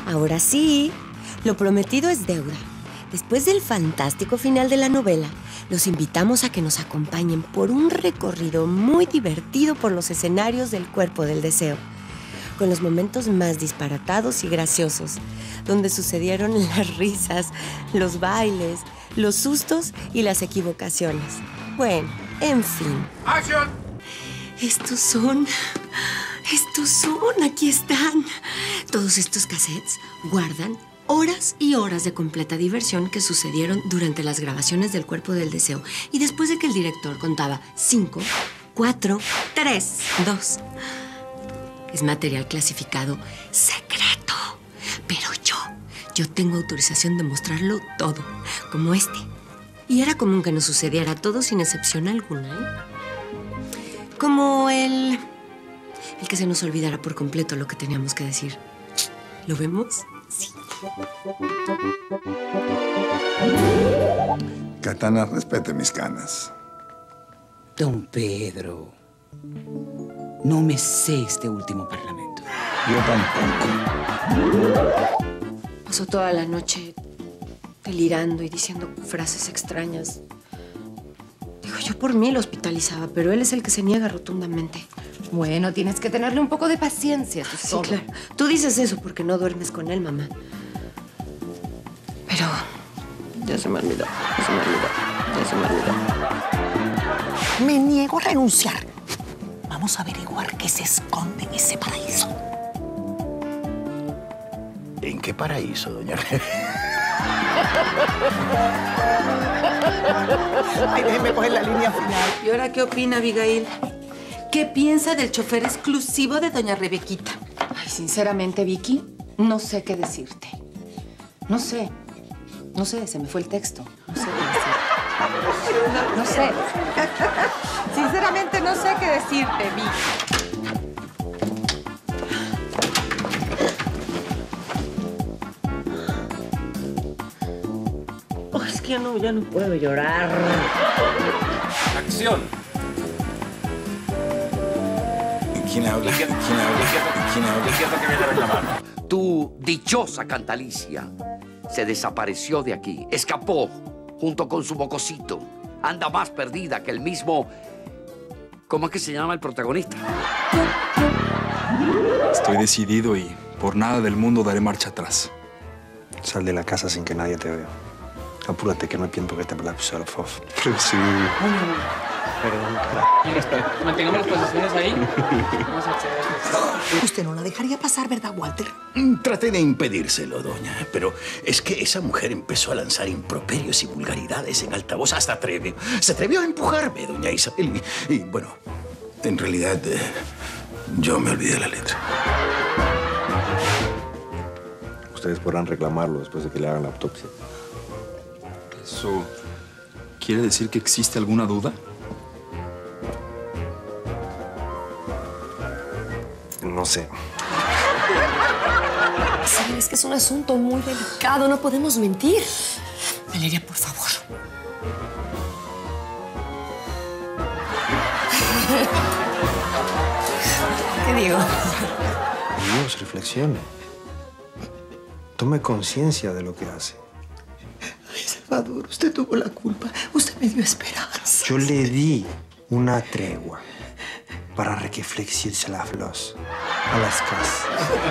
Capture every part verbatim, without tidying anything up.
Ahora sí, lo prometido es deuda. Después del fantástico final de la novela, los invitamos a que nos acompañen por un recorrido muy divertido por los escenarios del Cuerpo del Deseo, con los momentos más disparatados y graciosos, donde sucedieron las risas, los bailes, los sustos y las equivocaciones. Bueno, en fin. ¡Acción! Estos son... Estos son, aquí están. Todos estos cassettes guardan horas y horas de completa diversión que sucedieron durante las grabaciones del Cuerpo del Deseo. Y después de que el director contaba cinco, cuatro, tres, dos. Es material clasificado secreto. Pero yo, yo tengo autorización de mostrarlo todo, como este. Y era común que nos sucediera todo sin excepción alguna, ¿eh? Como el... El que se nos olvidara por completo lo que teníamos que decir. ¿Lo vemos? Sí. Katana, respete mis canas. Don Pedro, no me sé este último parlamento. Yo tampoco. Pasó toda la noche delirando y diciendo frases extrañas. Digo, yo por mí lo hospitalizaba, pero él es el que se niega rotundamente. Bueno, tienes que tenerle un poco de paciencia. Tú Sí, solo. claro. Tú dices eso porque no duermes con él, mamá. Pero ya se me olvidó, ya se me olvidó, ya se me olvidó. Me niego a renunciar. Vamos a averiguar qué se esconde en ese paraíso. ¿En qué paraíso, doña Rebe? Ay, déjeme coger la línea final. ¿Y ahora qué opina, Abigail? ¿Qué piensa del chofer exclusivo de doña Rebequita? Ay, sinceramente, Vicky, no sé qué decirte. No sé. No sé, se me fue el texto. No sé qué decirte. No sé. Sinceramente, no sé qué decirte, Vicky. Oh, es que ya no, ya no puedo llorar. ¡Acción! ¿Quién habla? ¿Quién habla? ¿Quién habla? Es cierto que viene a reclamar. Tu dichosa Cantalicia se desapareció de aquí, escapó junto con su mocosito. Anda más perdida que el mismo... ¿Cómo es que se llama el protagonista? Estoy decidido y por nada del mundo daré marcha atrás. Sal de la casa sin que nadie te vea. Apúrate que no hay tiempo que te hablar solo, Fof. Sí. Perdón. Mantengamos las posiciones ahí. Vamos a hacer esto. Usted no la dejaría pasar, ¿verdad, Walter? Traté de impedírselo, doña, pero es que esa mujer empezó a lanzar improperios y vulgaridades en alta voz. Hasta atrevió, se atrevió a empujarme, doña Isabel. Y, y bueno, en realidad, eh, yo me olvidé la letra. Ustedes podrán reclamarlo después de que le hagan la autopsia. ¿Eso quiere decir que existe alguna duda? No sé. Sí, es que es un asunto muy delicado, no podemos mentir. Valeria, por favor. ¿Qué digo? Dios, reflexione. Tome conciencia de lo que hace. Ay, Salvador, usted tuvo la culpa. Usted me dio esperanza. Yo le di una tregua para reflexionarse la flos a las casas.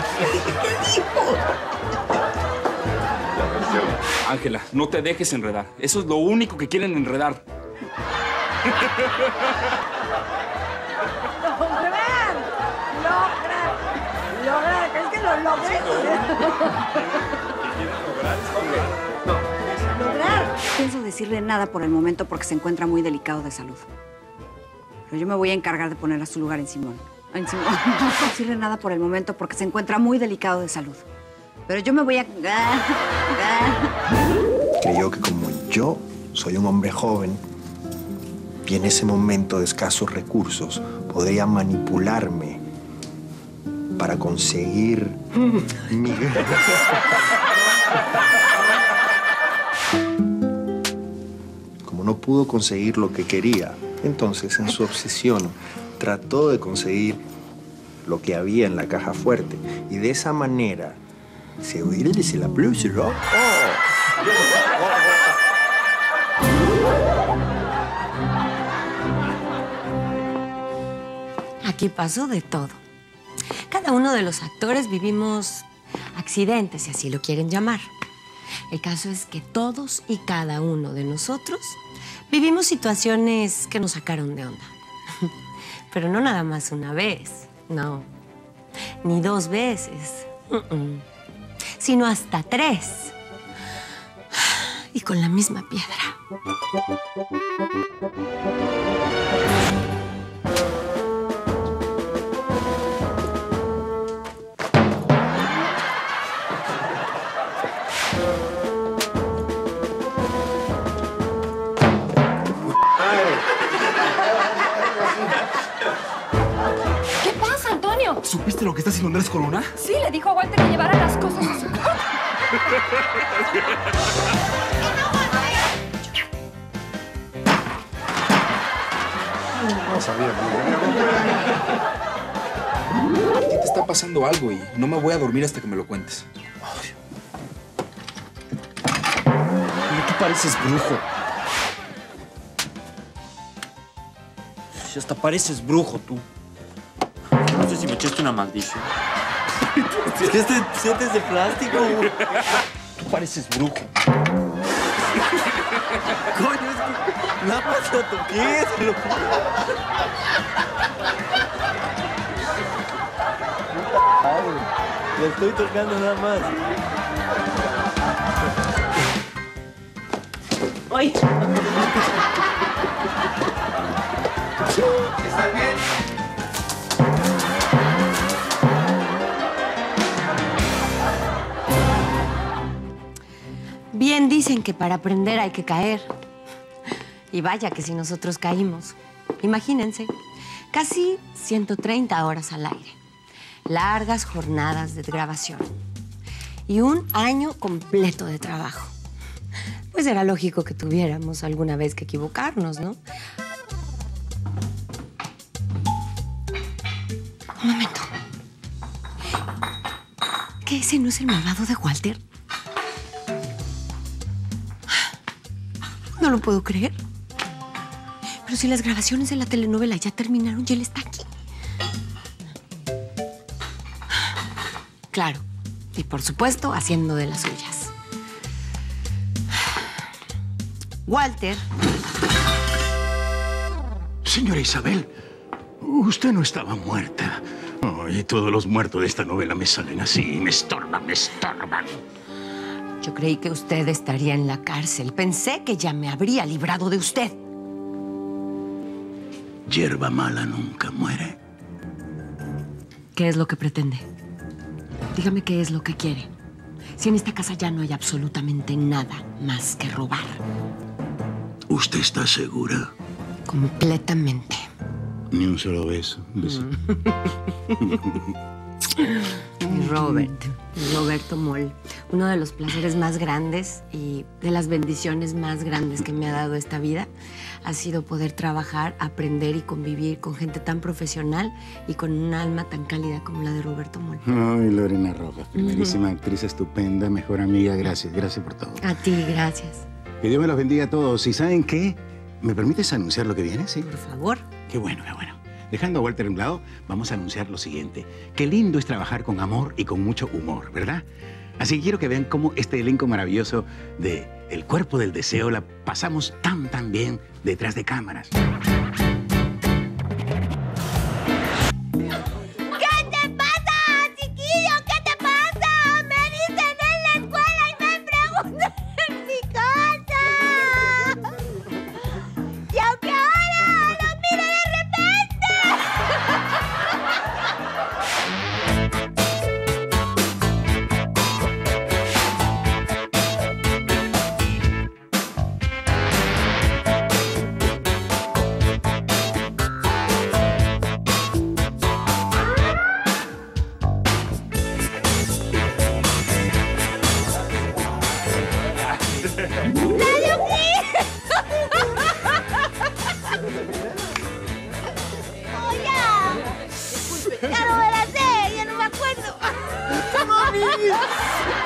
Ángela, no te dejes enredar. Eso es lo único que quieren enredar. ¡Lograr! ¡Lograr! ¡Lograr! ¿Crees que lo logré? ¿Lograr? No pienso decirle nada por el momento porque se encuentra muy delicado de salud. Pero yo me voy a encargar de poner a su lugar en Simón. En Simón. No puedo decirle nada por el momento porque se encuentra muy delicado de salud. Pero yo me voy a... Creyó que como yo soy un hombre joven y en ese momento de escasos recursos podría manipularme para conseguir mi... Como no pudo conseguir lo que quería, entonces en su obsesión trató de conseguir lo que había en la caja fuerte y de esa manera C'est vrai, c'est la plus, là. Aquí pasó de todo. Cada uno de los actores vivimos accidentes, si así lo quieren llamar. El caso es que todos y cada uno de nosotros vivimos situaciones que nos sacaron de onda. Pero no nada más una vez, no. Ni dos veces, uh-uh. Sino hasta tres. Y con la misma piedra. ¿Qué pasa, Antonio? ¿Supiste lo que está haciendo Andrés Corona? Sí, le dijo a Walter que llevara las cosas a su cuarto. No sabía. A ti te está pasando algo y no me voy a dormir hasta que me lo cuentes. Pero tú pareces brujo. Si hasta pareces brujo, tú. No sé si me echaste una maldición. Es que este set es de plástico. Tú pareces brujo. Coño, es que nada más lo toqué, te lo juro. Le estoy tocando nada más. ¡Ay! ¿Estás bien? Bien dicen que para aprender hay que caer. Y vaya que si nosotros caímos. Imagínense, casi ciento treinta horas al aire. Largas jornadas de grabación. Y un año completo de trabajo. Pues era lógico que tuviéramos alguna vez que equivocarnos, ¿no? Un momento. ¿Que ese no es el malvado de Walter? No lo puedo creer. Pero si las grabaciones de la telenovela ya terminaron y él está aquí. Claro. Y por supuesto, haciendo de las suyas. Walter. Señora Isabel, usted no estaba muerta. Oh, y todos los muertos de esta novela me salen así, me estorban, me estorban. Yo creí que usted estaría en la cárcel. Pensé que ya me habría librado de usted. Hierba mala nunca muere. ¿Qué es lo que pretende? Dígame qué es lo que quiere. Si en esta casa ya no hay absolutamente nada más que robar. ¿Usted está segura? Completamente. Ni un solo beso. Un beso. Mi Robert, Roberto Moll. Uno de los placeres más grandes y de las bendiciones más grandes que me ha dado esta vida ha sido poder trabajar, aprender y convivir con gente tan profesional y con un alma tan cálida como la de Roberto Moll. Ay, Lorena Rojas, primerísima uh-huh. actriz estupenda, mejor amiga. Gracias, gracias por todo. A ti, gracias. Que Dios me los bendiga a todos. ¿Y saben qué? ¿Me permites anunciar lo que viene? Sí. Por favor. Qué bueno, qué bueno. Dejando a Walter a un lado, vamos a anunciar lo siguiente. Qué lindo es trabajar con amor y con mucho humor, ¿verdad? Así que quiero que vean cómo este elenco maravilloso de El Cuerpo del Deseo la pasamos tan, tan bien detrás de cámaras. Ya no me la sé, ya no me acuerdo.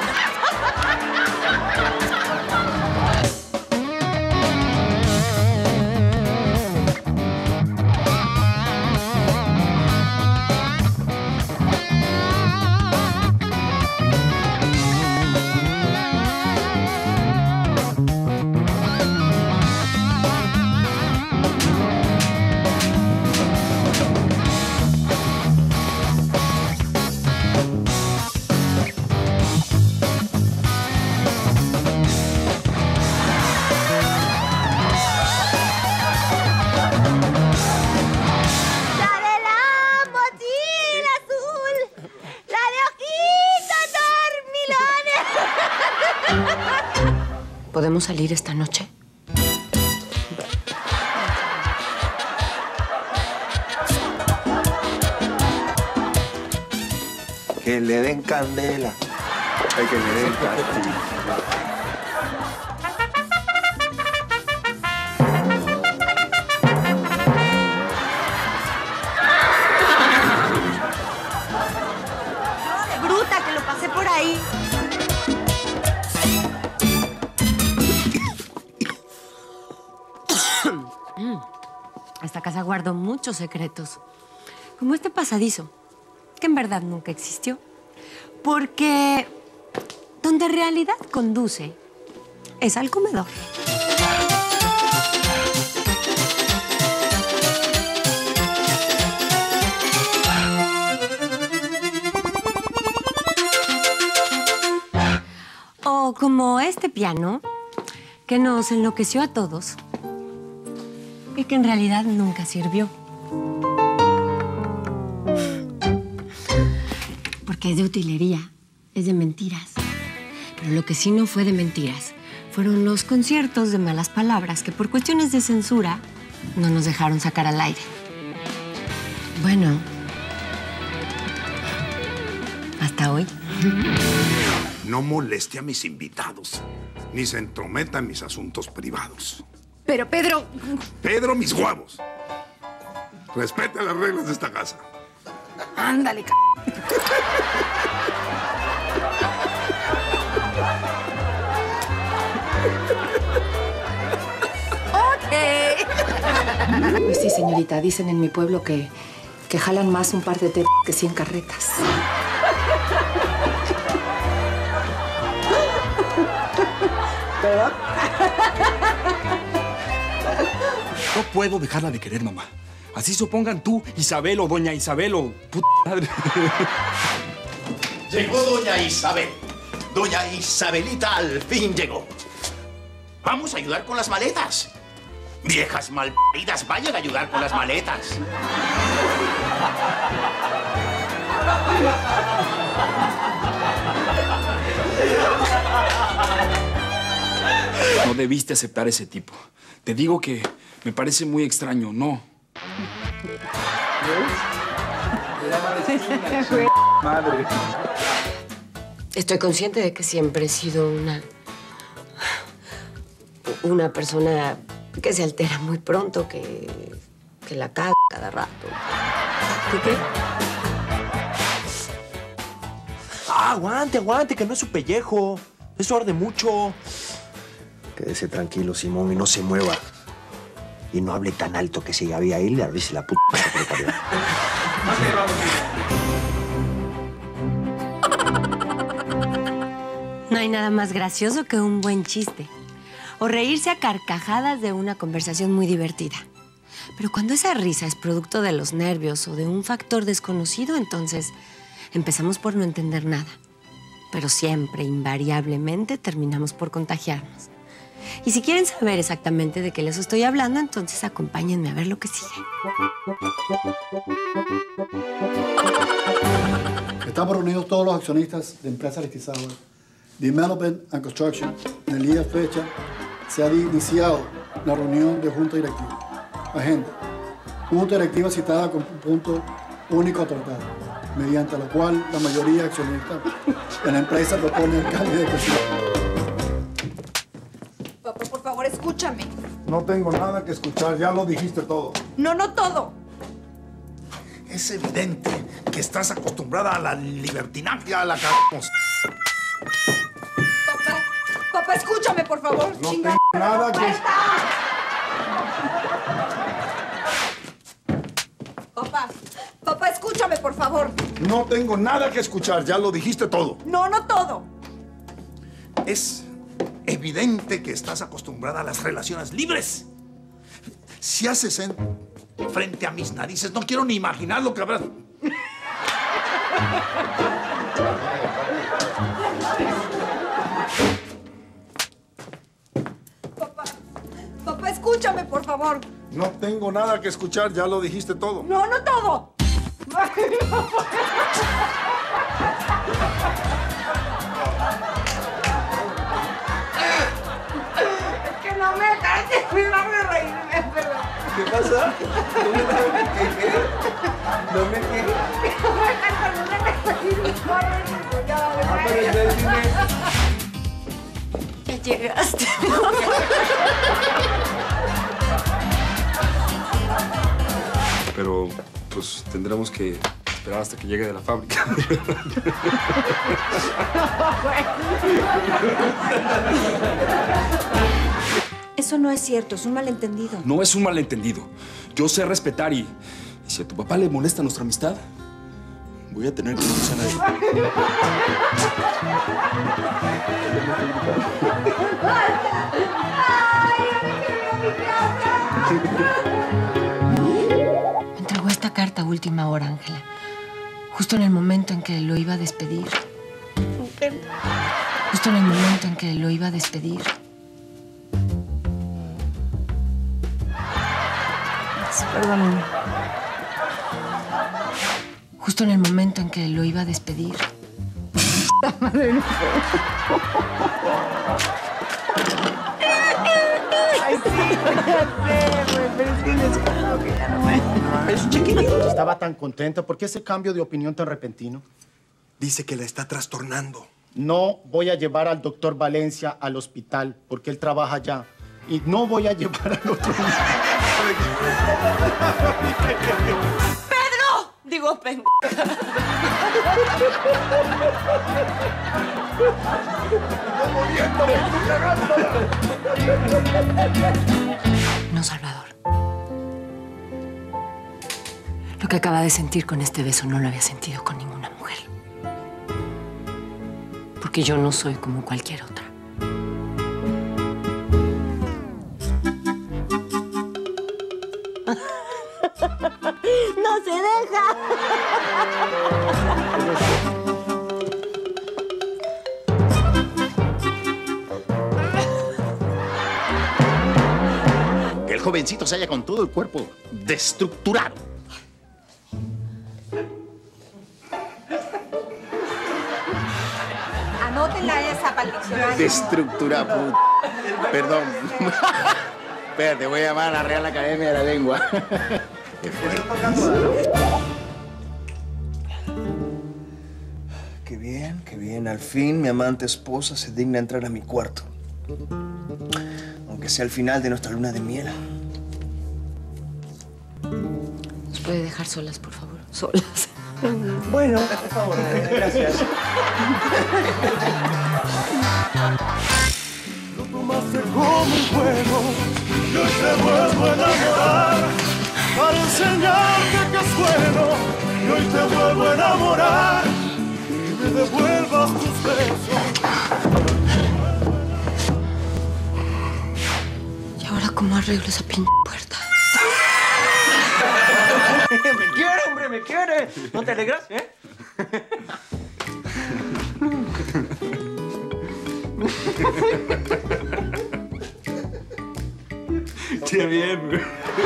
¿Podemos salir esta noche? Que le den candela. Hay que le den candela. Bruta, que lo pasé por ahí. Esta casa guardó muchos secretos. Como este pasadizo, que en verdad nunca existió. Porque donde realidad conduce es al comedor. O como este piano, que nos enloqueció a todos y que en realidad nunca sirvió. Porque es de utilería, es de mentiras. Pero lo que sí no fue de mentiras fueron los conciertos de malas palabras que por cuestiones de censura no nos dejaron sacar al aire. Bueno, hasta hoy. No moleste a mis invitados, ni se entrometa en mis asuntos privados. Pero, Pedro... Pedro, mis huevos. Respete las reglas de esta casa. Ándale, c... Pues sí, señorita, dicen en mi pueblo que, que jalan más un par de t que cien carretas. ¿Verdad? No puedo dejarla de querer, mamá. Así supongan tú, Isabel o doña Isabel o puta madre. Llegó doña Isabel. Doña Isabelita al fin llegó. Vamos a ayudar con las maletas. Viejas malparidas, vayan a ayudar con las maletas. No debiste aceptar ese tipo. Te digo que me parece muy extraño, no. Madre. Estoy consciente de que siempre he sido una... una persona que se altera muy pronto, que... que la caga cada rato. ¿Qué qué? Ah, aguante, aguante, que no es su pellejo. Eso arde mucho. Quédese tranquilo, Simón, y no se mueva. Y no hable tan alto que si ya había él, le abrís la puta secretaria. No hay nada más gracioso que un buen chiste. O reírse a carcajadas de una conversación muy divertida. Pero cuando esa risa es producto de los nervios o de un factor desconocido, entonces empezamos por no entender nada. Pero siempre, invariablemente, terminamos por contagiarnos. Y si quieren saber exactamente de qué les estoy hablando, entonces acompáñenme a ver lo que sigue. Estamos reunidos todos los accionistas de Empresa Aristizábal, Development and Construction. En el día de fecha se ha iniciado la reunión de Junta Directiva. Agenda. Junta Directiva citada con punto único a tratar, mediante la cual la mayoría de accionistas de la empresa propone el cambio de presidente. Papá, por favor, escúchame. No tengo nada que escuchar, ya lo dijiste todo. No, no todo. Es evidente que estás acostumbrada a la libertinaje, a la cagamos. Papá, papá, escúchame, por favor. No Chinga, tengo nada que... ¡Basta! Papá, papá, escúchame, por favor. No tengo nada que escuchar, ya lo dijiste todo. No, no todo. Es evidente que estás acostumbrada a las relaciones libres. Si haces en frente a mis narices, no quiero ni imaginar lo que habrás... Papá, papá, escúchame, por favor. No tengo nada que escuchar, ya lo dijiste todo. No, no todo. pasa? No me quejé. Ya llegaste. Pero, pues, tendremos que esperar hasta que llegue de la fábrica. Eso no es cierto, es un malentendido. No es un malentendido. Yo sé respetar y, y si a tu papá le molesta nuestra amistad, voy a tener que conocer a nadie. Me entregó esta carta a última hora, Ángela. Justo en el momento en que lo iba a despedir. Justo en el momento en que lo iba a despedir. Perdóname. Justo en el momento en que lo iba a despedir. Ay, sí, ya sé, güey, pero es que les juro que ya no me... Es chiquitito. Estaba tan contento. ¿Por qué ese cambio de opinión tan repentino? Dice que la está trastornando. No voy a llevar al doctor Valencia al hospital porque él trabaja allá. Y no voy a llevar al otro. ¡Pedro! Digo, pen... No, Salvador. Lo que acaba de sentir con este beso no lo había sentido con ninguna mujer. Porque yo no soy como cualquier otra. ¡No se deja! Que el jovencito se haya con todo el cuerpo destructurado. Anótenla esa para el diccionario. Destructurado. Perdón. Espérate, voy a llamar a la Real Academia de la Lengua. Qué bien, qué bien. Al fin mi amante esposa se digna entrar a mi cuarto. Aunque sea el final de nuestra luna de miel. ¿Nos puede dejar solas, por favor? Solas. Bueno, por favor, gracias. Lo tomaste como un juego, yo te vuelvo a enamorar para enseñarte que es bueno. Y hoy te vuelvo a enamorar y me devuelvas tus besos. ¿Y ahora cómo arreglo esa pinche puerta? Me quiere, hombre, me quiere. ¿No te alegras, eh? Qué bien, güey.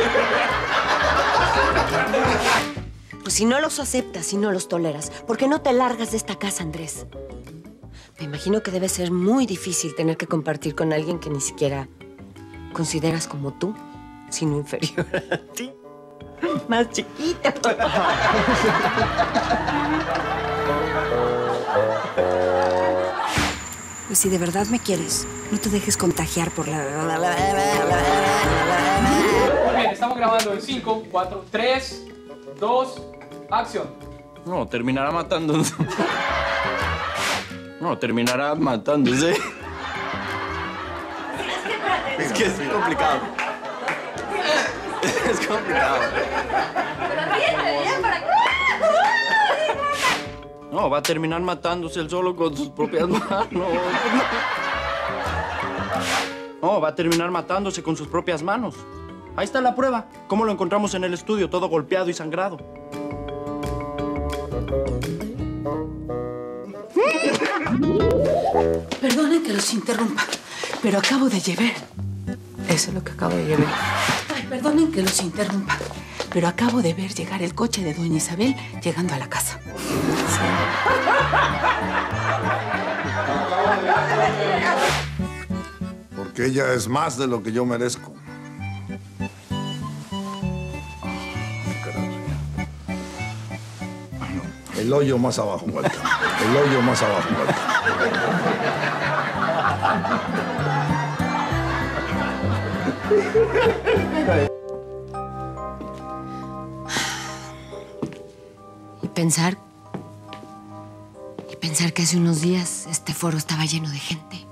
Pues si no los aceptas, si no los toleras, ¿por qué no te largas de esta casa, Andrés? Me imagino que debe ser muy difícil tener que compartir con alguien que ni siquiera consideras como tú, sino inferior a ti. Más chiquita. Pues si de verdad me quieres, no te dejes contagiar por la... Muy bien, estamos grabando en cinco, cuatro, tres, dos, acción. No, terminará matándose. No, terminará matándose. Es que es complicado. Es complicado. No, va a terminar matándose él solo con sus propias manos. No, va a terminar matándose con sus propias manos. Ahí está la prueba. ¿Cómo lo encontramos en el estudio? Todo golpeado y sangrado. Perdonen que los interrumpa, pero acabo de llevar. Eso es lo que acabo de llevar. Ay, perdonen que los interrumpa, pero acabo de ver llegar el coche de doña Isabel llegando a la casa. Porque ella es más de lo que yo merezco. El hoyo más abajo, Walter. El hoyo más abajo, Walter. Y pensar... Y pensar que hace unos días este foro estaba lleno de gente.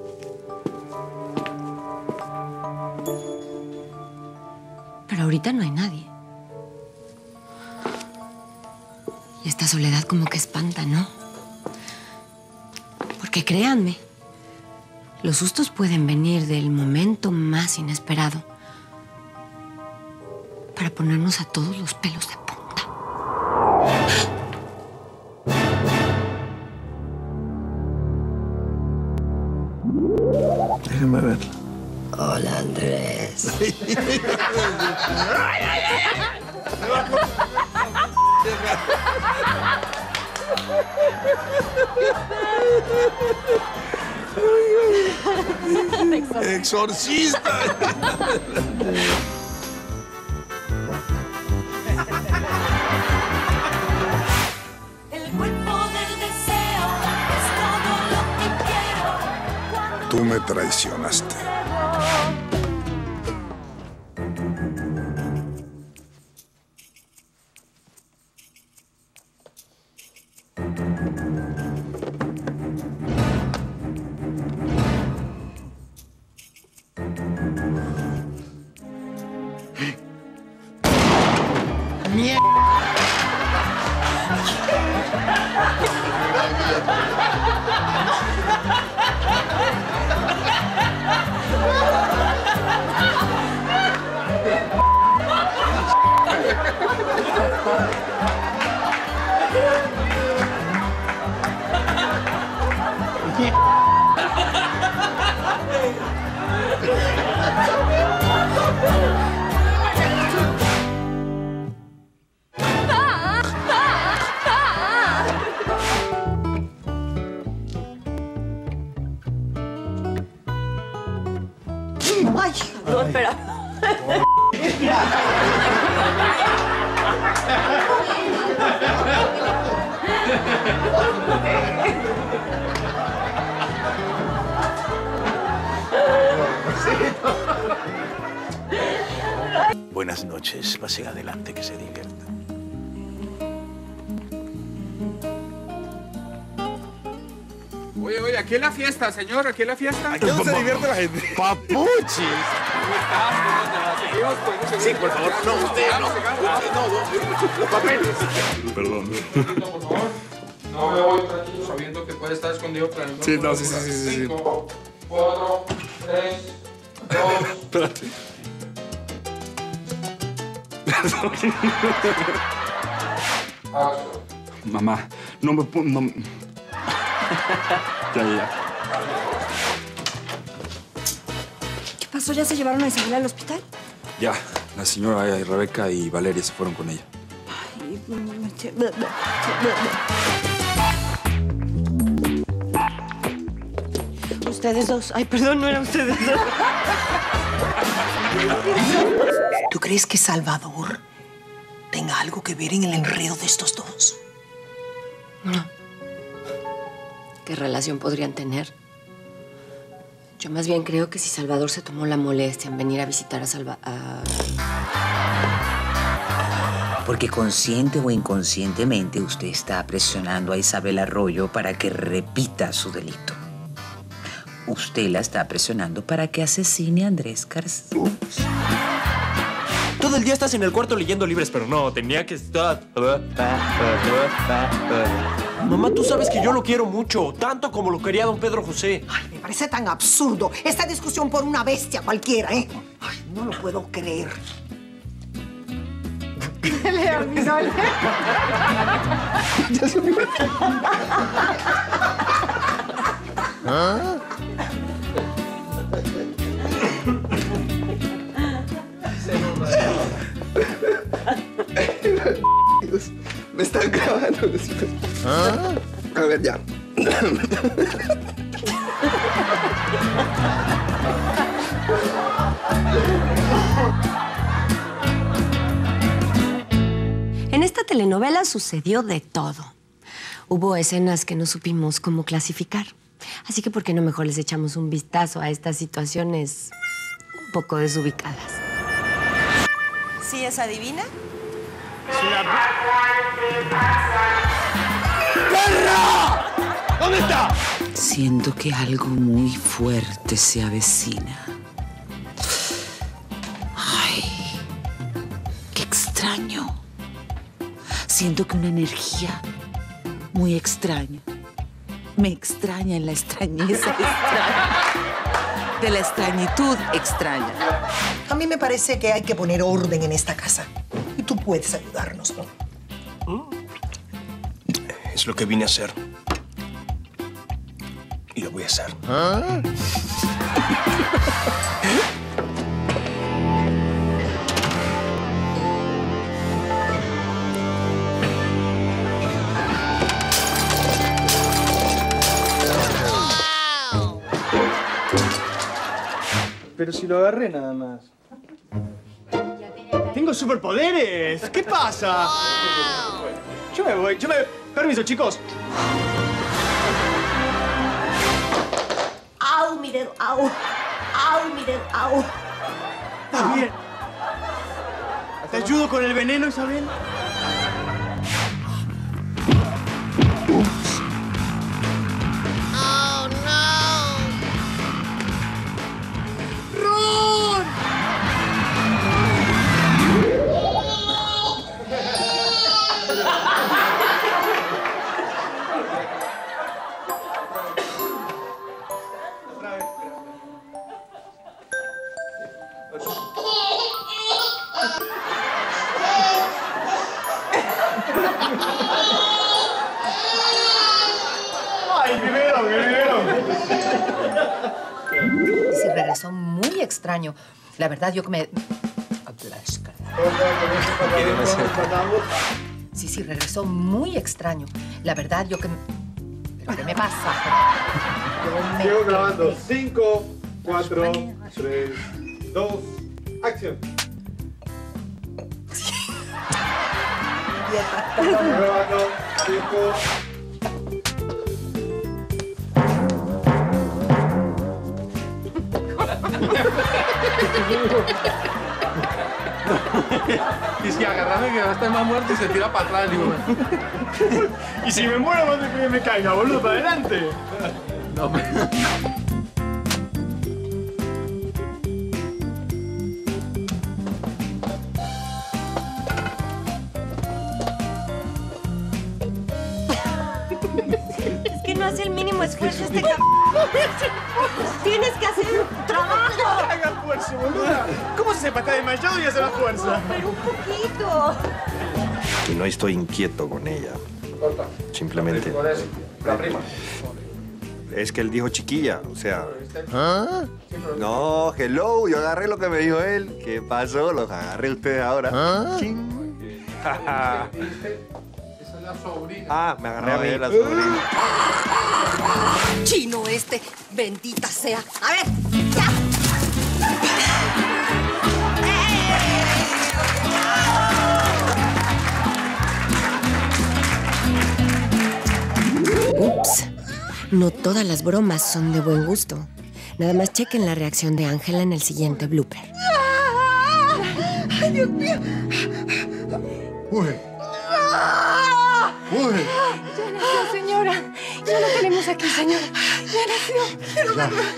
Pero ahorita no hay nadie. Y esta soledad como que espanta, ¿no? Porque créanme, los sustos pueden venir del momento más inesperado para ponernos a todos los pelos de punta. Déjeme verla. Hola, Andrés. ¡Exorcista! El cuerpo del deseo es todo lo que quiero. Tú me traicionaste. Ay, no, espera. Buenas noches. Pase adelante, que se divierta. Oye, oye, aquí es la fiesta, señor, aquí es la fiesta. Aquí es donde se divierte la gente. ¡Papuchis! Sí, por favor. No, usted no. No, los papeles. Perdón. Por favor. No me voy tranquilo sabiendo que puede estar escondido planeando. Sí, no, sí, sí, sí, sí. Cinco, cuatro, tres, dos. Espérate. Mamá, no me pongo... No... ya, ya, ya. ¿Qué pasó? ¿Ya se llevaron a Isabel al hospital? Ya, la señora Rebeca y Valeria se fueron con ella. Ay, Ustedes dos. Ay, perdón, no eran ustedes dos. ¿Tú crees que Salvador tenga algo que ver en el enredo de estos dos? No. ¿Qué relación podrían tener? Yo más bien creo que si Salvador se tomó la molestia en venir a visitar a Salva... A... Porque consciente o inconscientemente usted está presionando a Isabel Arroyo para que repita su delito. Usted la está presionando para que asesine a Andrés Garzón. Todo el día estás en el cuarto leyendo libros, pero no, tenía que estar... Mamá, tú sabes que yo lo quiero mucho, tanto como lo quería don Pedro José. Ay, me parece tan absurdo esta discusión por una bestia cualquiera, ¿eh? Ay, no lo puedo creer. ¿Ah? Me están grabando. ¿Ah? A ver, ya. En esta telenovela sucedió de todo. Hubo escenas que no supimos cómo clasificar. Así que, ¿por qué no mejor les echamos un vistazo a estas situaciones un poco desubicadas? ¿Sí es adivina? ¡Perra! ¿Dónde está? Siento que algo muy fuerte se avecina. Ay, qué extraño. Siento que una energía muy extraña me extraña en la extrañeza extraña. De la extrañitud extraña. A mí me parece que hay que poner orden en esta casa. Y tú puedes ayudarnos, ¿no? Es lo que vine a hacer. Y lo voy a hacer. ¿Ah? Pero si lo agarré nada más. ¡Tengo superpoderes! ¿Qué pasa? Yo me voy, yo me... Permiso, chicos. ¡Au, mi dedo! ¡Au! ¡Au, mi dedo! ¡Au! Está bien. ¿Te ayudo con el veneno, Isabel? Oh, no. ¡Ron! ¡Ay, primero, primero! Sí, regresó muy extraño. La verdad, yo que me... Sí, sí, regresó muy extraño. La verdad, yo que... ¿Pero qué me pasa? Yo me... Sigo grabando. Cinco, cuatro, tres, dos, acción. Grabando. Cinco. Y si agarrame que va a estar más muerto y se tira para atrás, digo. Y si me muero, ¿dónde que me caiga, boludo? ¡Para adelante! No, me... Es que no hace el mínimo esfuerzo este cabrón. Tienes que hacer un trabajo. Haga fuerza, boluda. ¿Cómo se sepa? Está desmayado y hace la fuerza. Pero un poquito. Y no estoy inquieto con ella. Simplemente... La prima. Es que él dijo chiquilla, o sea... ¿Ah? No, hello, yo agarré lo que me dijo él. ¿Qué pasó? Los agarré ustedes ahora. ¿Ah? Ching. Esa es la sobrina. Ah, me agarré a mí la sobrina. Chino este, bendita sea. A ver, ya. Ups. No todas las bromas son de buen gusto. Nada más chequen la reacción de Ángela en el siguiente blooper. ¡Ay, Dios mío! Uy. Uy. Ya nació, señora. Ya lo tenemos aquí, señora. Ya nació. Quiero Ya. verlo.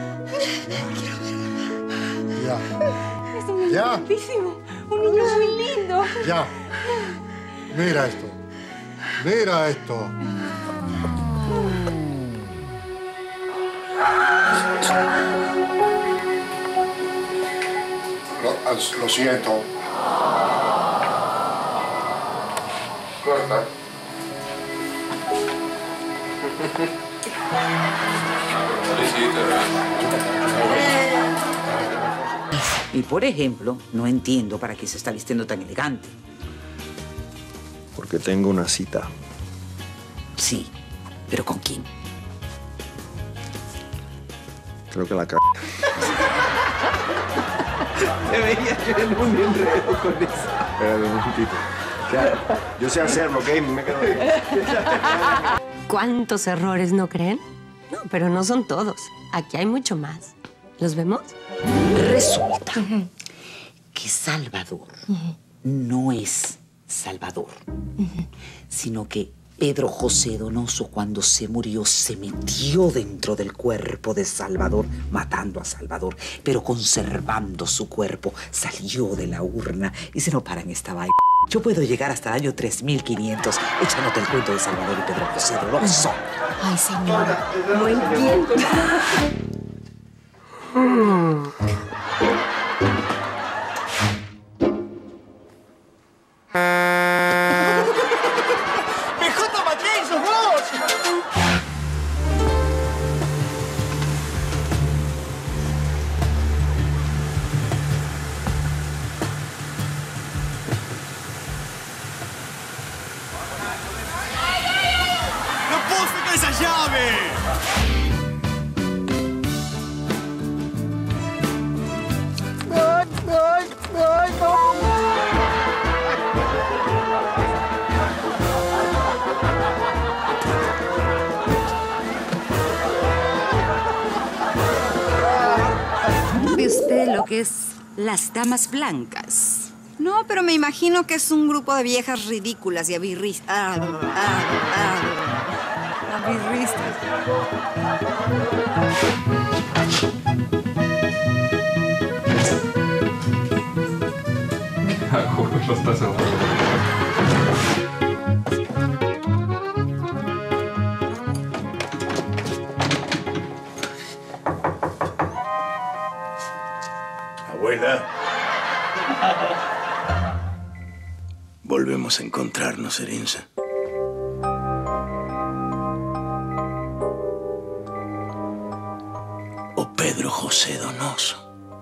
Ya. Es un niño Ya. lindísimo. Un niño muy lindo. Ya. Mira esto. Mira esto. Lo, lo siento. Corta. Y por ejemplo, no entiendo para qué se está vistiendo tan elegante. Porque tengo una cita. Sí, pero ¿con quién? Creo que la c... Te veía yo en un enredo con eso. Espérate un momentito. Ya, yo sé hacerlo, ¿ok? Me quedo bien. ¿Cuántos errores no creen? No, pero no son todos. Aquí hay mucho más. ¿Los vemos? Resulta que Salvador no es Salvador, sino que Pedro José Donoso, cuando se murió, se metió dentro del cuerpo de Salvador, matando a Salvador, pero conservando su cuerpo. Salió de la urna y se no para en esta vaina. Yo puedo llegar hasta el año tres mil quinientos echándote el cuento de Salvador y Pedro José Donoso. Ay, señora, no entiendo. ¡Esa llave! ¡Ay, ay, ay, no! ¿Ve usted lo que es las damas blancas? No, pero me imagino que es un grupo de viejas ridículas y abirristas. Ah, ah, ah. Abirristas. Lo estás ahogando. Abuela. Volvemos a encontrarnos, Erinza. O Pedro José Donoso.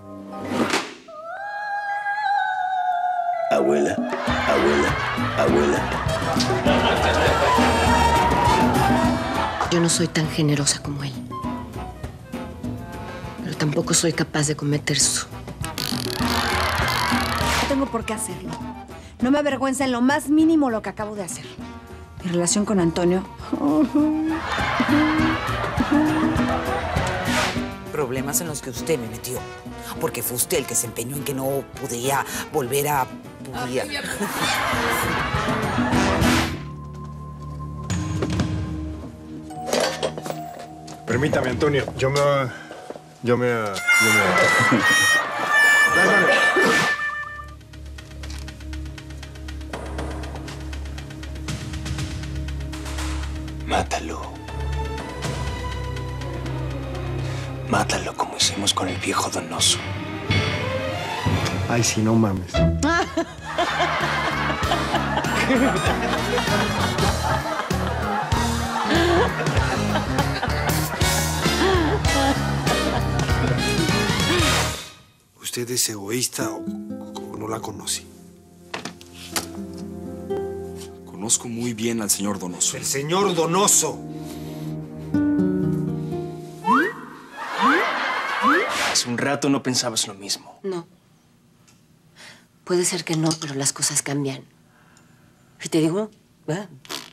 Abuela, abuela, abuela. Yo no soy tan generosa como él. Pero tampoco soy capaz de cometer su... No tengo por qué hacerlo. No me avergüenza en lo más mínimo lo que acabo de hacer. Mi relación con Antonio... Problemas en los que usted me metió. Porque fue usted el que se empeñó en que no podía volver a... Podía. Permítame, Antonio. Yo me... Yo me... Yo me... Dale, dale. Mátalo. Mátalo como hicimos con el viejo Donoso. Ay, sí, no mames. ¿Usted es egoísta o, o no la conoce? Conozco muy bien al señor Donoso. ¡El señor Donoso! Hace un rato no pensabas lo mismo. No. Puede ser que no, pero las cosas cambian. Y te digo, ¿eh?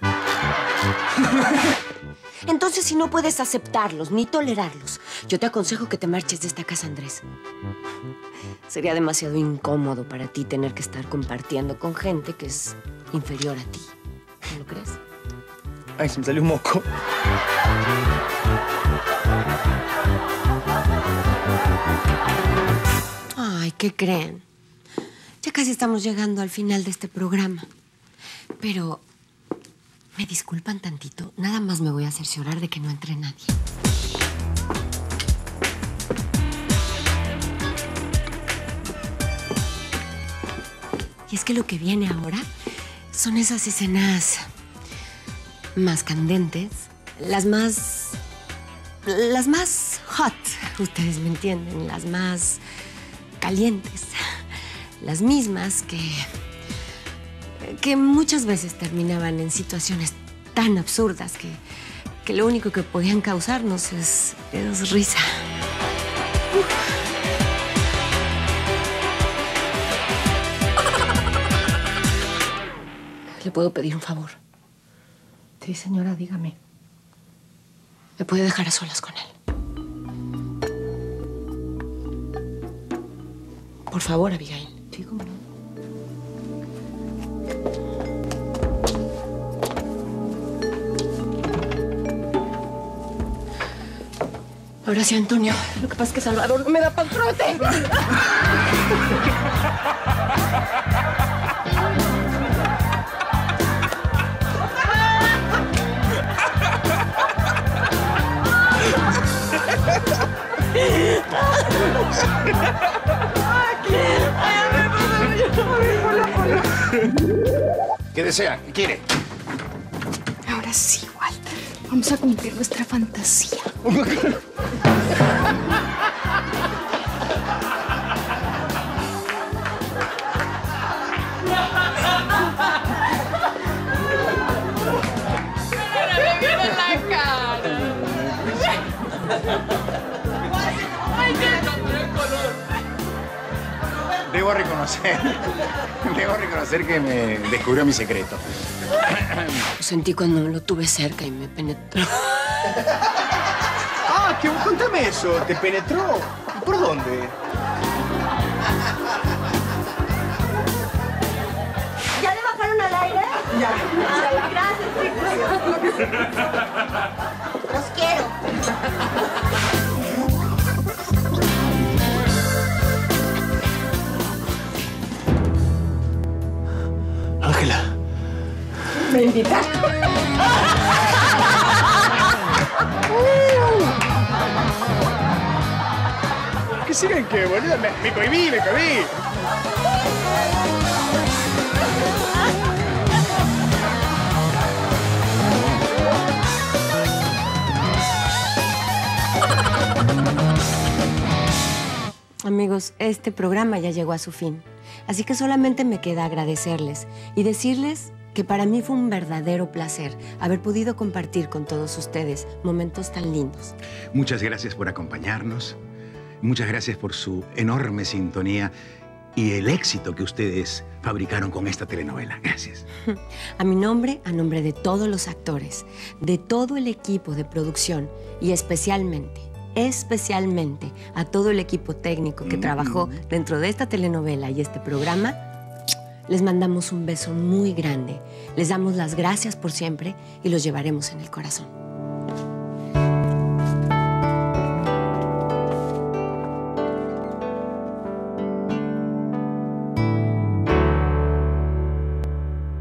Entonces, si no puedes aceptarlos ni tolerarlos, yo te aconsejo que te marches de esta casa, Andrés. Sería demasiado incómodo para ti tener que estar compartiendo con gente que es inferior a ti. ¿No lo crees? Ay, se me salió un moco. Ay, ¿qué creen? Ya casi estamos llegando al final de este programa. Pero, ¿me disculpan tantito? Nada más me voy a cerciorar de que no entre nadie. Y es que lo que viene ahora son esas escenas más candentes, las más... las más hot, ustedes me entienden, las más calientes, las mismas que... que muchas veces terminaban en situaciones tan absurdas que, que lo único que podían causarnos es, es risa. ¿Le puedo pedir un favor? Sí, señora, dígame. ¿Me puede dejar a solas con él? Por favor, Abigail. Sí, cómo no. Ahora sí, Antonio. Lo que pasa es que Salvador no me da pa'l trote. ¿Qué desea? ¿Qué quiere? Ahora sí, Walter. Vamos a cumplir nuestra fantasía. Debo reconocer, debo reconocer que me descubrió mi secreto. Lo sentí cuando lo tuve cerca y me penetró. Ah, que, contame eso. ¿Te penetró? ¿Y por dónde? ¿Ya le bajaron al aire? Ya. Ay, gracias, chicos. Los quiero. Ángela. ¿Me invitaste? ¿Qué siguen qué, boludo? Me, me cohibí, me cohibí. Amigos, este programa ya llegó a su fin. Así que solamente me queda agradecerles y decirles que para mí fue un verdadero placer haber podido compartir con todos ustedes momentos tan lindos. Muchas gracias por acompañarnos. Muchas gracias por su enorme sintonía y el éxito que ustedes fabricaron con esta telenovela. Gracias. A mi nombre, a nombre de todos los actores, de todo el equipo de producción y especialmente, especialmente a todo el equipo técnico que trabajó dentro de esta telenovela y este programa, les mandamos un beso muy grande. Les damos las gracias por siempre y los llevaremos en el corazón.